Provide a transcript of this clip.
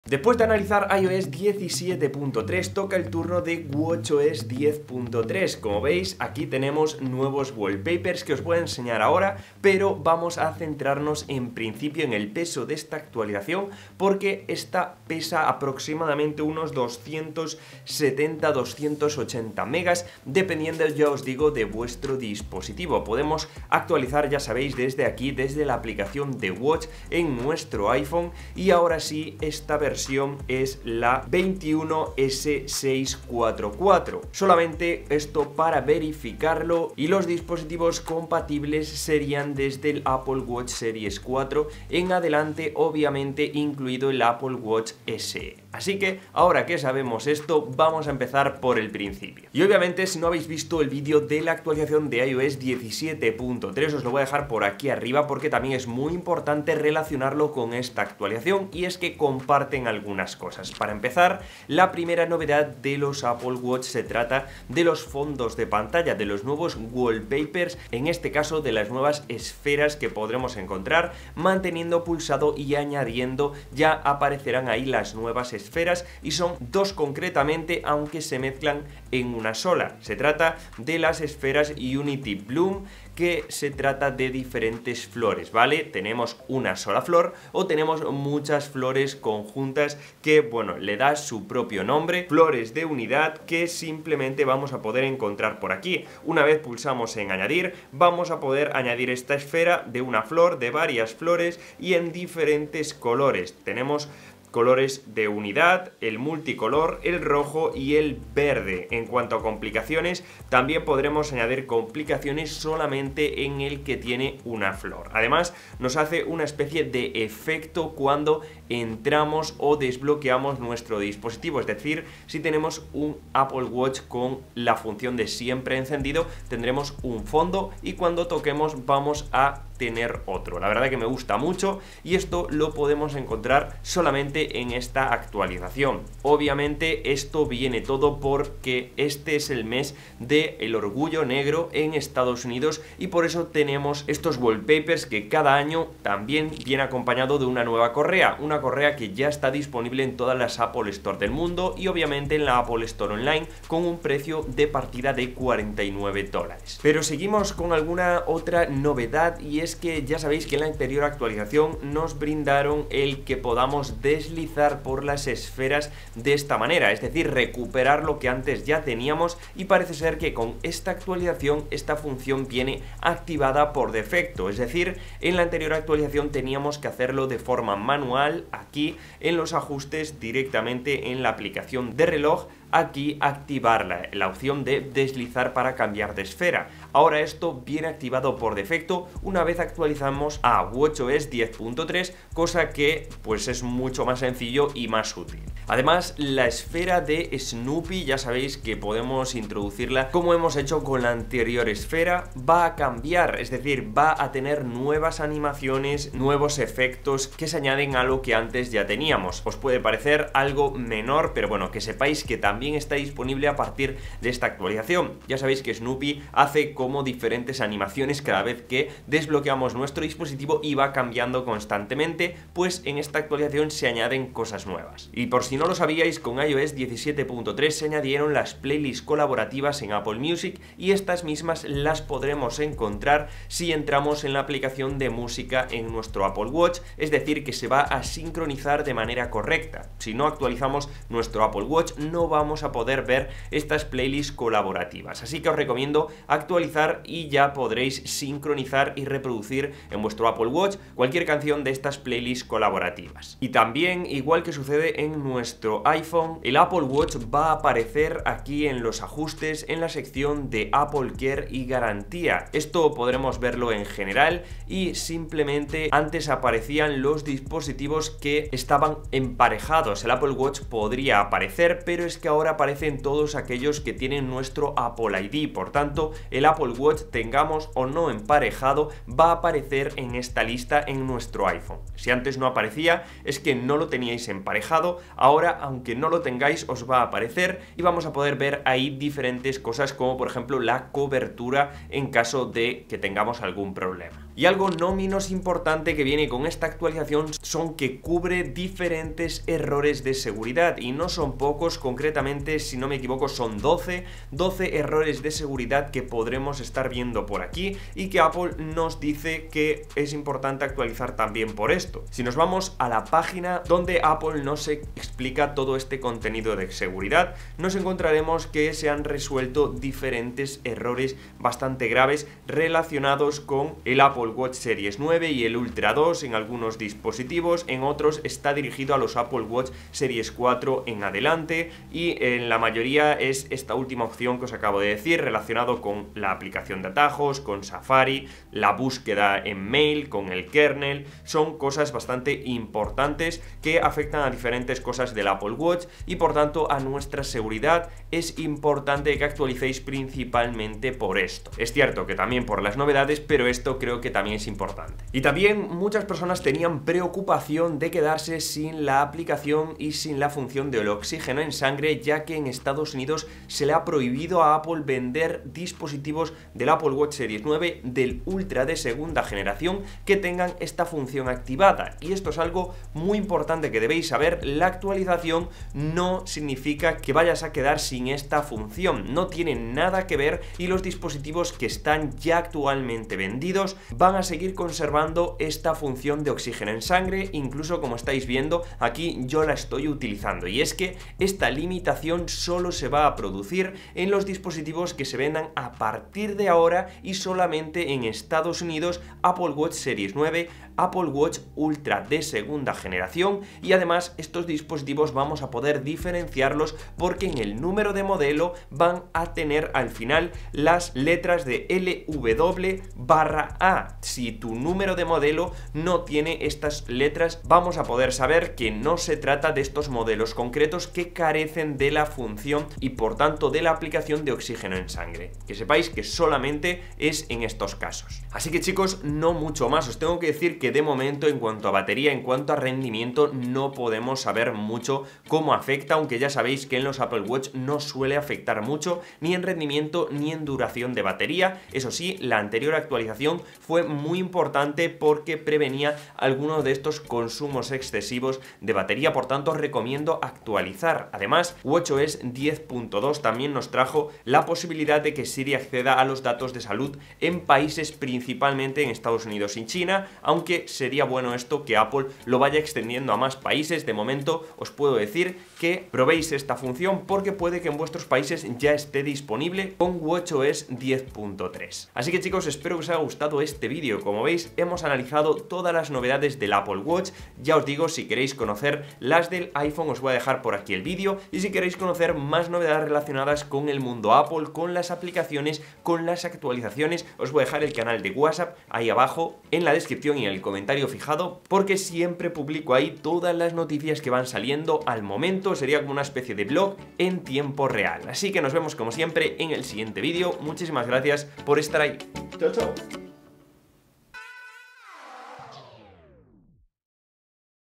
Después de analizar iOS 17.3, toca el turno de watchOS 10.3. Como veis, aquí tenemos nuevos wallpapers que os voy a enseñar ahora, pero vamos a centrarnos en principio en el peso de esta actualización, porque esta pesa aproximadamente unos 270-280 megas, dependiendo, ya os digo, de vuestro dispositivo. Podemos actualizar, ya sabéis, desde aquí, desde la aplicación de Watch en nuestro iPhone, y ahora sí, esta versión es la 21S644. Solamente esto para verificarlo, y los dispositivos compatibles serían desde el Apple Watch Series 4 en adelante, obviamente incluido el Apple Watch SE. Así que ahora que sabemos esto, vamos a empezar por el principio. Y obviamente, si no habéis visto el vídeo de la actualización de iOS 17.3, os lo voy a dejar por aquí arriba, porque también es muy importante relacionarlo con esta actualización, y es que comparten algunas cosas. Para empezar, la primera novedad de los Apple Watch se trata de los fondos de pantalla, de los nuevos wallpapers, en este caso de las nuevas esferas que podremos encontrar. Manteniendo pulsado y añadiendo, ya aparecerán ahí las nuevas esferas, y son dos concretamente, aunque se mezclan en una sola. Se trata de las esferas Unity Bloom, que se trata de diferentes flores, ¿vale? Tenemos una sola flor o tenemos muchas flores conjuntas que, bueno, le da su propio nombre, flores de unidad, que simplemente vamos a poder encontrar por aquí. Una vez pulsamos en añadir, vamos a poder añadir esta esfera de una flor, de varias flores y en diferentes colores. Tenemos colores de unidad, el multicolor, el rojo y el verde. En cuanto a complicaciones, también podremos añadir complicaciones solamente en el que tiene una flor. Además, nos hace una especie de efecto cuando entramos o desbloqueamos nuestro dispositivo. Es decir, si tenemos un Apple Watch con la función de siempre encendido, tendremos un fondo, y cuando toquemos vamos a tener otro. La verdad que me gusta mucho, y esto lo podemos encontrar solamente en esta actualización. Obviamente esto viene todo porque este es el mes del orgullo negro en Estados Unidos, y por eso tenemos estos wallpapers que cada año también viene acompañado de una nueva correa, una correa que ya está disponible en todas las Apple Store del mundo y obviamente en la Apple Store Online, con un precio de partida de $49. Pero seguimos con alguna otra novedad, y es que ya sabéis que en la anterior actualización nos brindaron el que podamos deslizar por las esferas de esta manera, es decir, recuperar lo que antes ya teníamos, y parece ser que con esta actualización esta función viene activada por defecto. Es decir, en la anterior actualización teníamos que hacerlo de forma manual, aquí en los ajustes, directamente en la aplicación de reloj, aquí activar la opción de deslizar para cambiar de esfera. Ahora esto viene activado por defecto una vez actualizamos a watchOS 10.3, cosa que pues es mucho más sencillo y más útil. Además, la esfera de Snoopy, ya sabéis que podemos introducirla como hemos hecho con la anterior esfera, va a cambiar, es decir, va a tener nuevas animaciones, nuevos efectos que se añaden a lo que antes ya teníamos. Os puede parecer algo menor, pero bueno, que sepáis que también está disponible a partir de esta actualización. Ya sabéis que Snoopy hace como diferentes animaciones cada vez que desbloqueamos nuestro dispositivo, y va cambiando constantemente, pues en esta actualización se añaden cosas nuevas. Y por si no lo sabíais, con iOS 17.3 se añadieron las playlists colaborativas en Apple Music, y estas mismas las podremos encontrar si entramos en la aplicación de música en nuestro Apple Watch, es decir, que se va a sincronizar de manera correcta. Si no actualizamos nuestro Apple Watch, no vamos a poder ver estas playlists colaborativas, así que os recomiendo actualizar y ya podréis sincronizar y reproducir en vuestro Apple Watch cualquier canción de estas playlists colaborativas. Y también, igual que sucede en nuestro iPhone, el Apple Watch va a aparecer aquí en los ajustes, en la sección de Apple Care y garantía. Esto podremos verlo en general, y simplemente antes aparecían los dispositivos que estaban emparejados. El Apple Watch podría aparecer, pero es que ahora aparecen todos aquellos que tienen nuestro Apple ID. Por tanto, el Apple Watch, tengamos o no emparejado, va a aparecer en esta lista en nuestro iPhone. Si antes no aparecía, es que no lo teníais emparejado. Ahora, aunque no lo tengáis, os va a aparecer, y vamos a poder ver ahí diferentes cosas, como por ejemplo la cobertura en caso de que tengamos algún problema. Y algo no menos importante que viene con esta actualización son que cubre diferentes errores de seguridad, y no son pocos, concretamente si no me equivoco son 12 errores de seguridad que podremos estar viendo por aquí y que Apple nos dice que es importante actualizar también por esto. Si nos vamos a la página donde Apple nos explica todo este contenido de seguridad, nos encontraremos que se han resuelto diferentes errores bastante graves relacionados con el Apple Watch Series 9 y el Ultra 2 en algunos dispositivos. En otros está dirigido a los Apple Watch Series 4 en adelante, y en la mayoría es esta última opción que os acabo de decir, relacionado con la aplicación de atajos, con Safari, la búsqueda en mail, con el kernel. Son cosas bastante importantes que afectan a diferentes cosas del Apple Watch, y por tanto a nuestra seguridad es importante que actualicéis principalmente por esto. Es cierto que también por las novedades, pero esto creo que también es importante. Y también muchas personas tenían preocupación de quedarse sin la aplicación y sin la función del oxígeno en sangre, ya que en Estados Unidos se le ha prohibido a Apple vender dispositivos del Apple Watch Series 9 del Ultra de segunda generación que tengan esta función activada. Y esto es algo muy importante que debéis saber. La actualización no significa que vayas a quedar sin esta función, no tiene nada que ver, y los dispositivos que están ya actualmente vendidos van a seguir conservando esta función de oxígeno en sangre. Incluso, como estáis viendo aquí, yo la estoy utilizando, y es que esta limitación solo se va a producir en los dispositivos que se vendan a partir de ahora y solamente en Estados Unidos: Apple Watch Series 9, Apple Watch Ultra de segunda generación. Y además estos dispositivos vamos a poder diferenciarlos porque en el número de modelo van a tener al final las letras de LW/A. Si tu número de modelo no tiene estas letras, vamos a poder saber que no se trata de estos modelos concretos que carecen de la función y por tanto de la aplicación de oxígeno en sangre. Que sepáis que solamente es en estos casos. Así que chicos, no mucho más. Os tengo que decir que de momento, en cuanto a batería, en cuanto a rendimiento, no podemos saber mucho cómo afecta, aunque ya sabéis que en los Apple Watch no suele afectar mucho ni en rendimiento ni en duración de batería. Eso sí, la anterior actualización fue muy importante porque prevenía algunos de estos consumos excesivos de batería, por tanto os recomiendo actualizar. Además, WatchOS 10.2 también nos trajo la posibilidad de que Siri acceda a los datos de salud en países, principalmente en Estados Unidos y China, aunque sería bueno esto que Apple lo vaya extendiendo a más países. De momento os puedo decir que probéis esta función porque puede que en vuestros países ya esté disponible con WatchOS 10.3. Así que chicos, espero que os haya gustado este vídeo. Como veis, hemos analizado todas las novedades del Apple Watch. Ya os digo, si queréis conocer las del iPhone, os voy a dejar por aquí el vídeo, y si queréis conocer más novedades relacionadas con el mundo Apple, con las aplicaciones, con las actualizaciones, os voy a dejar el canal de WhatsApp ahí abajo en la descripción y en el comentario fijado, porque siempre publico ahí todas las noticias que van saliendo al momento. Sería como una especie de blog en tiempo real. Así que nos vemos como siempre en el siguiente vídeo. Muchísimas gracias por estar ahí. Chao, chao.